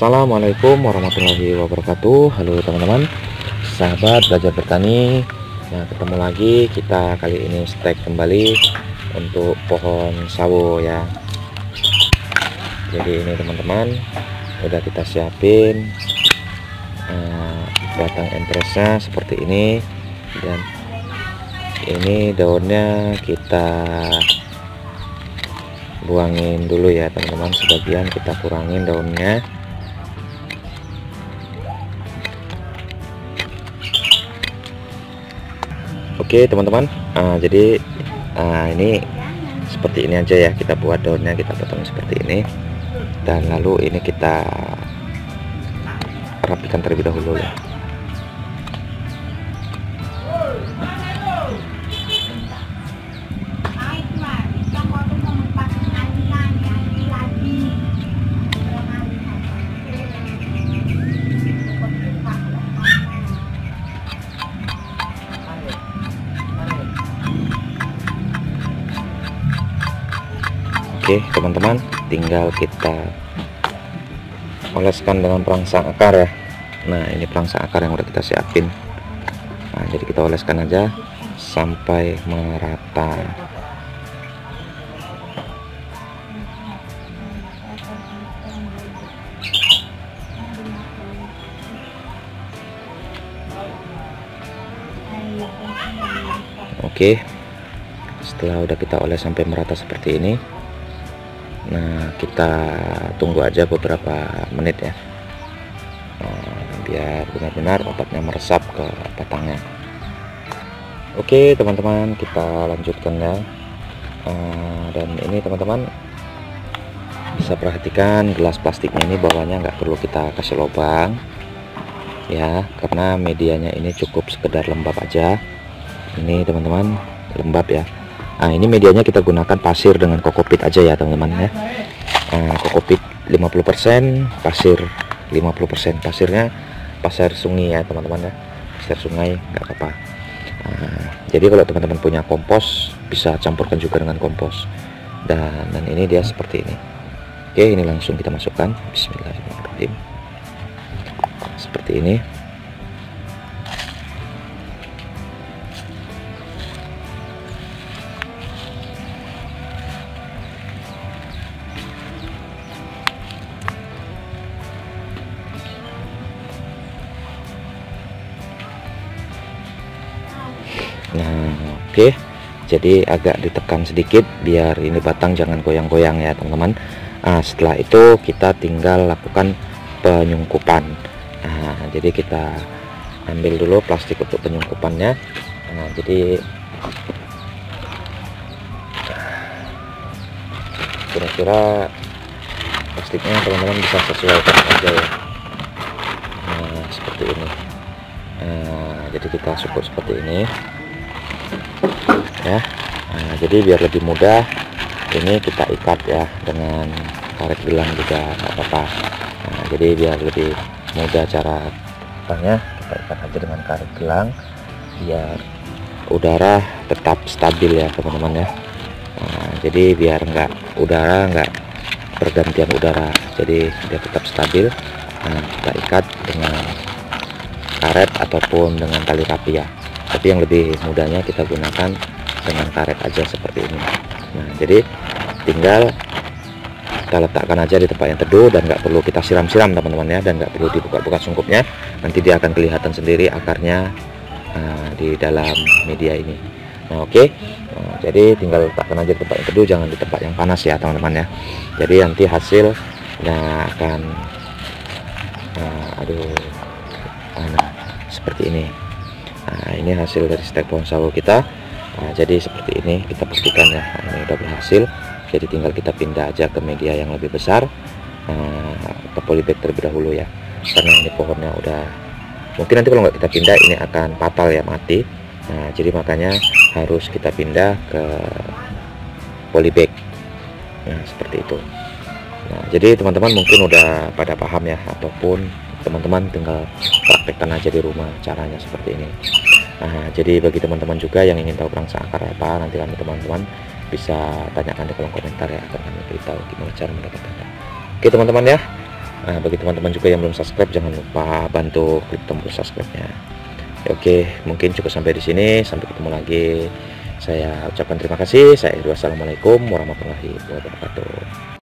Assalamualaikum warahmatullahi wabarakatuh. Halo teman-teman, sahabat belajar bertani. Nah, ketemu lagi kita kali ini stek kembali untuk pohon sawo ya. Jadi ini teman-teman udah kita siapin batang empresnya seperti ini, dan ini daunnya kita buangin dulu ya teman-teman, sebagian kita kurangin daunnya. Oke teman-teman, jadi ini seperti ini aja ya, kita buat daunnya, kita potong seperti ini, dan lalu ini kita rapikan terlebih dahulu ya. Oke teman-teman, tinggal kita oleskan dengan perangsang akar ya. Nah ini perangsang akar yang udah kita siapin. Nah jadi kita oleskan aja sampai merata. Oke, setelah udah kita oles sampai merata seperti ini, nah kita tunggu aja beberapa menit ya, biar benar-benar obatnya meresap ke batangnya. Oke teman-teman, kita lanjutkan ya. Dan ini teman-teman bisa perhatikan gelas plastiknya ini bawahnya nggak perlu kita kasih lubang ya, karena medianya ini cukup sekedar lembab aja. Ini teman-teman lembab ya. Nah ini medianya kita gunakan pasir dengan kokopit aja ya teman-teman ya. Kokopit 50%, pasir 50%. Pasirnya pasir sungai ya teman-teman ya, pasir sungai nggak apa-apa. Jadi kalau teman-teman punya kompos bisa campurkan juga dengan kompos, dan ini dia seperti ini. Oke, ini langsung kita masukkan. Bismillahirrahmanirrahim. Seperti ini. Nah oke, jadi agak ditekan sedikit biar ini batang jangan goyang-goyang ya teman-teman. Setelah itu kita tinggal lakukan penyungkupan. Jadi kita ambil dulu plastik untuk penyungkupannya. Jadi kira-kira plastiknya teman-teman bisa sesuaikan aja ya. Seperti ini. Jadi kita syukur seperti ini ya. Jadi biar lebih mudah ini kita ikat ya dengan karet gelang juga nggak apa-apa. Jadi biar lebih mudah cara ikatnya, kita ikat aja dengan karet gelang biar udara tetap stabil ya teman-teman ya. Jadi biar udara nggak bergantian udara, jadi dia tetap stabil. Kita ikat dengan karet ataupun dengan tali rapi ya, tapi yang lebih mudahnya kita gunakan dengan karet aja seperti ini. Nah jadi tinggal kita letakkan aja di tempat yang teduh, dan nggak perlu kita siram-siram teman-teman ya, dan nggak perlu dibuka-buka sungkupnya, nanti dia akan kelihatan sendiri akarnya di dalam media ini. Nah oke, jadi tinggal letakkan aja di tempat yang teduh, jangan di tempat yang panas ya teman-teman ya. Jadi nanti hasilnya akan seperti ini. Ini hasil dari stek pohon sawo kita. Jadi seperti ini kita pastikan ya, ini udah berhasil. Jadi tinggal kita pindah aja ke media yang lebih besar, ke polybag terlebih dahulu ya, karena ini pohonnya udah mungkin nanti kalau nggak kita pindah ini akan fatal ya, mati. Jadi makanya harus kita pindah ke polybag. Nah seperti itu. Nah jadi teman-teman mungkin udah pada paham ya, ataupun teman-teman tinggal praktekkan aja di rumah caranya seperti ini. Jadi bagi teman-teman juga yang ingin tahu perangsang akar apa, nanti kami teman-teman bisa tanyakan di kolom komentar ya, akan kami beritahu gimana cara mendapatkannya. Oke teman-teman ya, Nah, bagi teman-teman juga yang belum subscribe, jangan lupa bantu klik tombol subscribe-nya. Oke, mungkin cukup sampai di sini. Sampai ketemu lagi. Saya ucapkan terima kasih. Saya Edu. Wassalamualaikum warahmatullahi wabarakatuh.